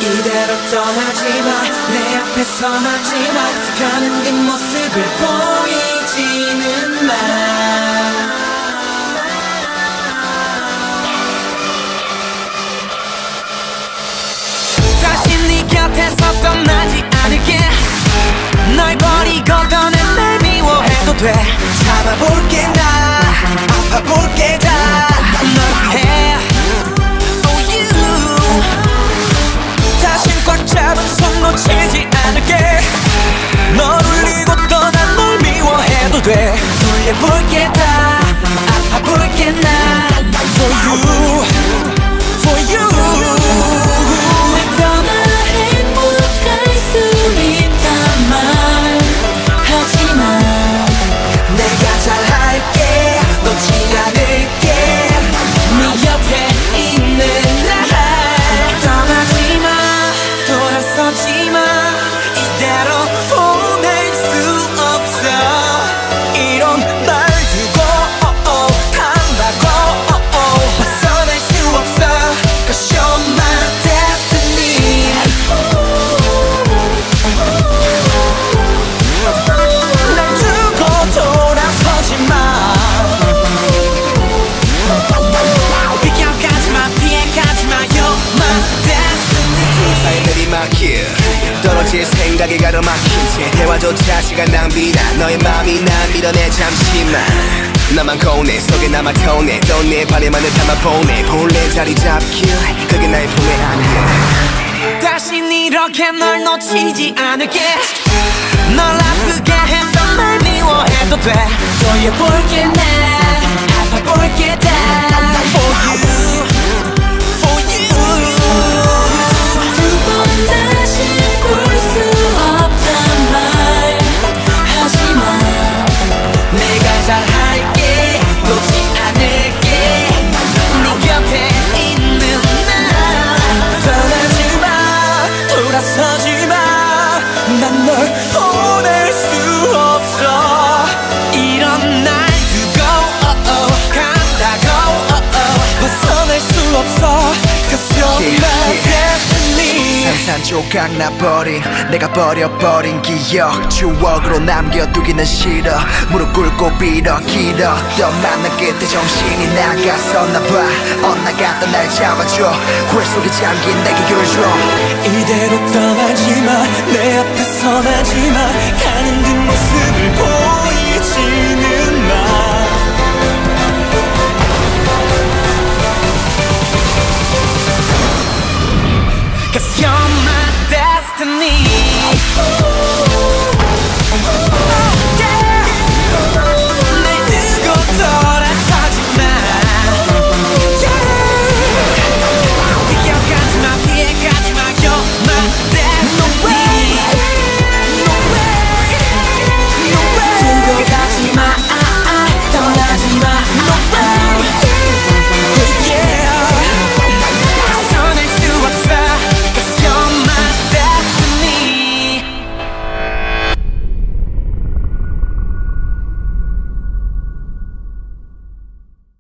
이대로 떠나지마 내 앞에서 마지막 가는 뒷모습을 보이지는 마 다시 네 곁에서 떠나지 않을게 널 버리고 떠난 날 미워해도 돼 참아볼게 나 아파볼게 다 널 위해 Oh you 다신 꽉 잡은 손 놓치지 않을게 널 울리고 떠난 널 미워해도 돼 돌려볼게 다 아파볼게 나 For you For you 내가 잘할게 놓지 않을게 네 옆에 있는 날 떠나지마 돌아서지마 이대로 보낼 수 없어 이런 날 두고 간다고 벗어날 수 없어 Cause you're my destiny 돌아서지마 비켜가지마 피해가지마 You're my destiny 사이 내리막길 떨어질 생각에 가로막힌 채 대화조차 시간 낭비다 너의 맘이 난 밀어내 잠시만 나만 고뇌 속에 남아 터내 또 내 발에만을 담아 보내 본래 자리 잡길 그게 나의 품에 안겨 다신 이렇게 널 놓치지 않을게 널 아프게 했던 날 미워해도 돼 돌려볼게 나 아파볼게 다 For you For you 두 번 다시 볼 수 없단 말 하지마 내가 잘할게 놓지 않을게 네 곁에 있는 날 떠나지마 돌아서지마 난 널 보낼 수 없어 이런 날 두고 간다고 벗어날 수 없어 Cause you're my destiny 산산 조각 나버린 내가 버려버린 기억 추억으로 남겨두기는 싫어 무릎 꿇고 빌어 길어 또 만난 끝에 정신이 나갔었나봐 엇나갔던 날 잡아줘 홀 속에 잠긴 내게 길을 줘 이대로 떠나지마 내 앞에서 나지마 가는 뒷모습을 보이지는 마 Cause you're my destiny